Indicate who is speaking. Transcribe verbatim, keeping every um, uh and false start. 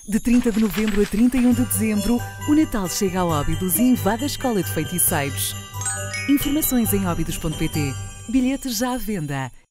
Speaker 1: De trinta de novembro a trinta e um de dezembro, o Natal chega a Óbidos e invade a Escola de Feiticeiros. Informações em óbidos ponto pt. Bilhetes já à venda.